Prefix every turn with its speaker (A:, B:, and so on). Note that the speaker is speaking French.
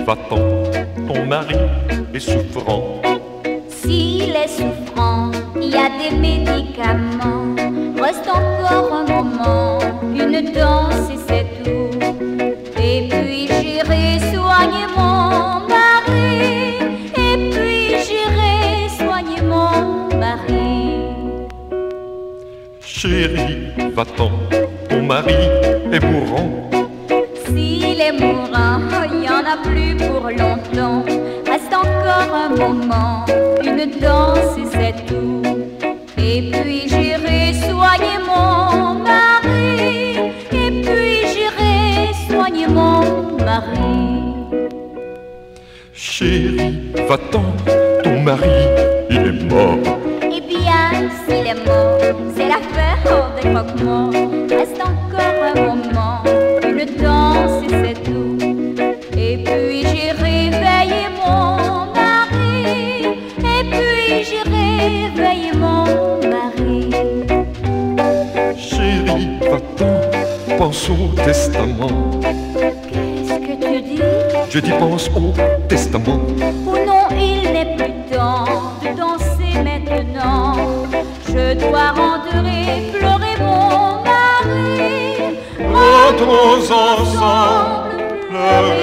A: va-t'en, ton mari est souffrant.
B: S'il est souffrant, il y a des médicaments. Reste encore un moment, une danse et c'est tout. Et puis j'irai soigner mon mari. Et puis j'irai soigner mon mari.
A: Chérie, va-t'en, ton mari est mourant.
B: S'il est mourant, il n'y en a plus pour longtemps. Reste encore un moment, une danse et c'est tout. Et puis j'irai soigner mon mari. Et puis j'irai soigner mon mari.
A: Chérie, va-t'en, ton mari, il est mort.
B: Eh bien, s'il est mort, c'est l'affaire des croque-morts. Reste encore un moment, une danse et c'est tout. Et puis j'irai veiller mon mari. Et puis j'irai veiller mon mari.
A: Chérie, va-t'en, pense au testament.
B: Qu'est-ce que tu dis?
A: Je dis pense au testament.
B: Oh non, il n'est plus temps de danser maintenant. Je dois rentrer pleurer mon mari.
A: Rentrons ensemble, pleurer.